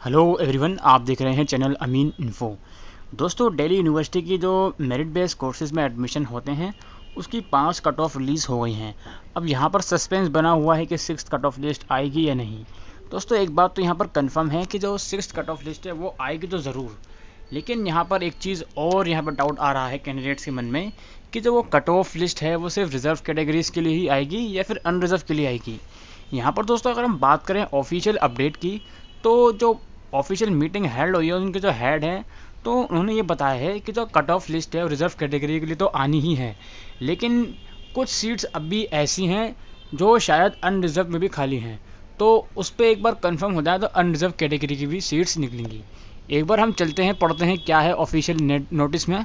Hello everyone, आप देख रहे हैं चैनल अमीन इन्फो। दोस्तों, दिल्ली यूनिवर्सिटी की जो मेरिट बेस्ड कोर्सेज में एडमिशन होते हैं उसकी 5 कट ऑफ रिलीज़ हो गई हैं। अब यहाँ पर सस्पेंस बना हुआ है कि 6th कट ऑफ लिस्ट आएगी या नहीं। दोस्तों, एक बात तो यहाँ पर कंफर्म है कि जो 6th कट ऑफ लिस्ट है वो आएगी तो ज़रूर, लेकिन यहाँ पर एक चीज़ और यहाँ पर डाउट आ रहा है कैंडिडेट्स के मन में कि जो वो कट ऑफ लिस्ट है वो सिर्फ रिजर्व कैटेगरीज के लिए ही आएगी या फिर अनरिजर्व के लिए आएगी। यहाँ पर दोस्तों अगर हम बात करें ऑफिशियल अपडेट की, तो जो ऑफिशियल मीटिंग हेल्ड हुई है उनके जो हेड हैं तो उन्होंने ये बताया है कि जो कट ऑफ लिस्ट है रिजर्व कैटेगरी के लिए तो आनी ही है, लेकिन कुछ सीट्स अब भी ऐसी हैं जो शायद अनरिजर्व में भी खाली हैं। तो उस पर एक बार कंफर्म हो जाए तो अनरिजर्व कैटेगरी की भी सीट्स निकलेंगी। एक बार हम चलते हैं, पढ़ते हैं क्या है ऑफिशियल नोटिस में।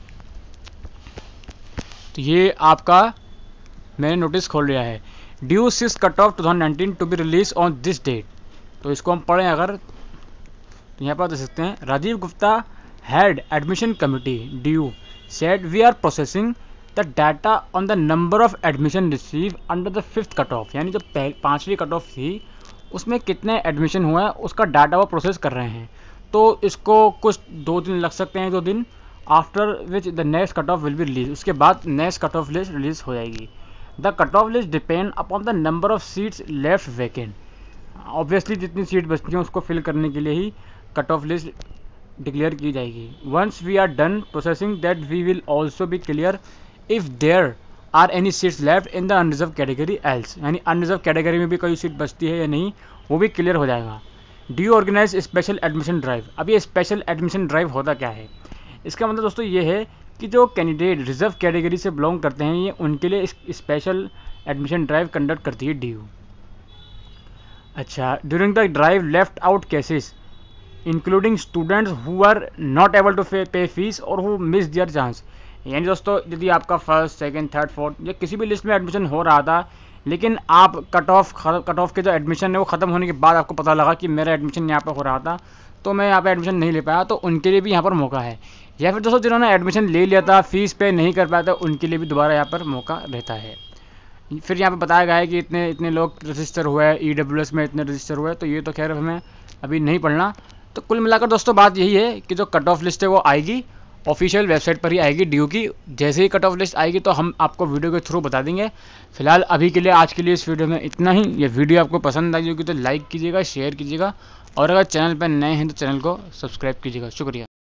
तो ये आपका मैंने नोटिस खोल लिया है, DU 6 cut off 2019 to be release on this date. तो इसको हम पढ़ें अगर, तो यहाँ पर देख सकते हैं, Rajeev Gupta head admission committee DU said we are processing the data on the number of admission receive under the 5th cut off. यानी जो 5वीं कट ऑफ थी उसमें कितने एडमिशन हुए हैं उसका डाटा वो प्रोसेस कर रहे हैं। तो इसको कुछ 2 दिन लग सकते हैं, 2 दिन, after which the next cut off will be release. उसके बाद next cut off list release हो जाएगी। The cut off list depend upon the number of seats left vacant. Obviously जितनी सीट बचती हैं उसको फिल करने के लिए ही कट ऑफ लिस्ट डिक्लेयर की जाएगी। Once we are done processing that we will also be clear if there are any seats left in the unreserved category else. यानी अनरिजर्व कैटेगरी में भी कोई सीट बचती है या नहीं वो भी क्लियर हो जाएगा। Do you organise special admission drive. अब ये स्पेशल एडमिशन ड्राइव होता क्या है? इसका मतलब दोस्तों ये है कि जो कैंडिडेट रिजर्व कैटेगरी से बिलोंग करते हैं ये उनके लिए स्पेशल एडमिशन ड्राइव कंडक्ट करती है डी यू। अच्छा, during the drive left out cases including students who are not able to pay fees और हु मिस दियर चांस। यानी दोस्तों यदि आपका फर्स्ट, सेकंड, थर्ड, फोर्थ या किसी भी लिस्ट में एडमिशन हो रहा था, लेकिन आप कट ऑफ के जो एडमिशन है वो ख़त्म होने के बाद आपको पता लगा कि मेरा एडमिशन यहाँ पर हो रहा था तो मैं यहाँ पर एडमिशन नहीं ले पाया, तो उनके लिए भी यहाँ पर मौका है। या फिर दोस्तों जिन्होंने एडमिशन ले लिया था, फीस पे नहीं कर पाया था, उनके लिए भी दोबारा यहाँ पर मौका रहता है। फिर यहाँ पे बताया गया है कि इतने इतने लोग रजिस्टर हुए हैं, EWS में इतने रजिस्टर हुए, तो ये तो खैर हमें अभी नहीं पढ़ना। तो कुल मिलाकर दोस्तों बात यही है कि जो कट ऑफ लिस्ट है वो आएगी, ऑफिशियल वेबसाइट पर ही आएगी ड्यू की। जैसे ही कट ऑफ लिस्ट आएगी तो हम आपको वीडियो के थ्रू बता देंगे। फिलहाल अभी के लिए, आज के लिए इस वीडियो में इतना ही। ये वीडियो आपको पसंद आई होगी तो लाइक कीजिएगा, शेयर कीजिएगा, और अगर चैनल पर नए हैं तो चैनल को सब्सक्राइब कीजिएगा। शुक्रिया।